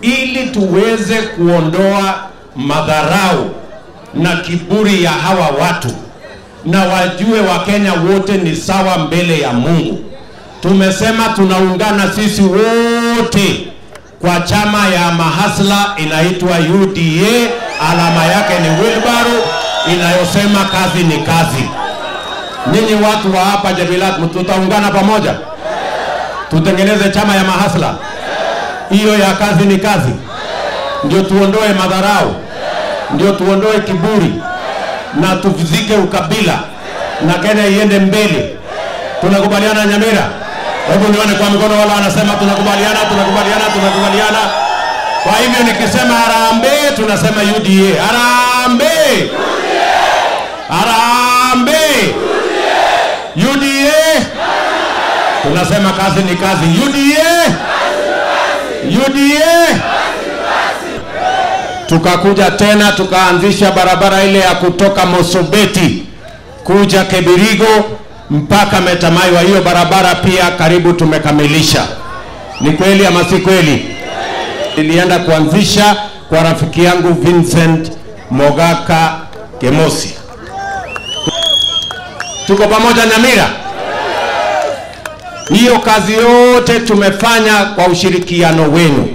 ili tuweze kuondoa madharau na kiburi ya hawa watu na wajue Wakenya wote ni sawa mbele ya Mungu. Tumesema tunaungana sisi wote kwa chama ya mahasla inaitwa UDA, alama yake ni wheelbarrow inayosema kazi ni kazi. Ninyi watu wa hapa Jabilat tutaungana pamoja, tutengeneze chama ya mahasla hiyo ya kazi ni kazi, ndio tuondoe madharau, ndio tuondoe kiburi na tufizike ukabila na Kenya iende mbele. Tunakubaliana Nyamira? Hebu nione kwa mikono wala anasema tunakubaliana. Kwa hivyo nikisema harambee tunasema UDA. Harambee! Harambee! UDA! Tunasema kazi ni kazi. UDA! UDA! Tukakuja tena tukaanzisha barabara ile ya kutoka Mosobeti kuja Kebirigo mpaka Metamaiwa. Hiyo barabara pia karibu tumekamilisha. Ni kweli ama si kweli? Nilienda kuanzisha kwa rafiki yangu Vincent Mogaka Kemosi. Tuko pamoja Nyamira? Hiyo kazi yote tumefanya kwa ushirikiano wenu.